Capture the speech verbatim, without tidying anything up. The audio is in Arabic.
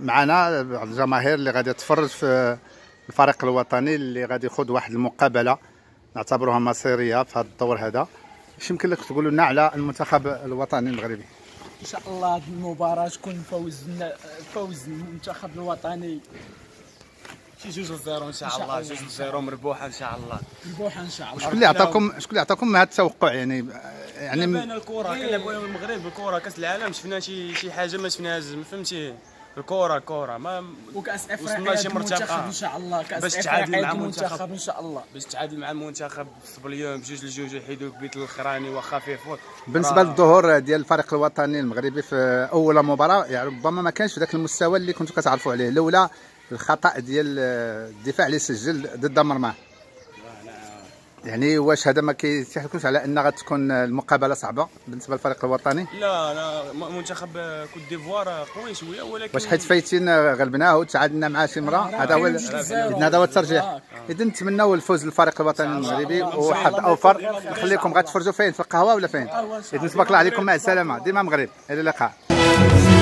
معنا بعض الجماهير اللي غادي تفرج في الفريق الوطني اللي غادي يخوض واحد المقابله نعتبروها مصيريه في هذا الدور هذا. اش يمكن لك تقولوا لنا على المنتخب الوطني المغربي؟ ان شاء الله هذه المباراه تكون فوز فوز المنتخب الوطني شي جوج لزيرو ان شاء الله، جوج لزيرو مربوحه ان شاء الله، مربوحه ان شاء الله. شكون اللي عطاكم شكون اللي عطاكم هذا التوقع؟ يعني يعني بان الكره كنلعبوا المغرب بالكره، كاس العالم شفنا شي شي حاجه ما شفناهاش، فهمتي؟ الكره الكره ما وكاس افريقيا شي مرتقى ان شاء الله، كاس افريقيا مع المنتخب ان شاء الله، باش تعادل مع المنتخب اليوم بجوج لجوج يحيدوك بيت الاخراني واخا فيه فوت. بالنسبه للظهور ديال الفريق الوطني المغربي في اول مباراه، يعني ربما ما كانش في ذاك المستوى اللي كنتوا كتعرفوا عليه لولا الخطا ديال الدفاع اللي سجل ضد مرماه. يعني واش هذا ما كيتيحكمش على ان غتكون المقابله صعبه بالنسبه للفريق الوطني؟ لا لا، منتخب كوت ديفوار قوي شويه، ولكن واش حيت فايتين غلبناه وتعادلنا مع شي مرة، هذا هو هذا هو الترجيح. اذا نتمناو الفوز للفريق الوطني المغربي وحظ اوفر. نخليكم غتفرجوا فين؟ في القهوه ولا فين؟ اذا تبارك الله عليكم، مع السلامه، ديما مغرب، الى اللقاء.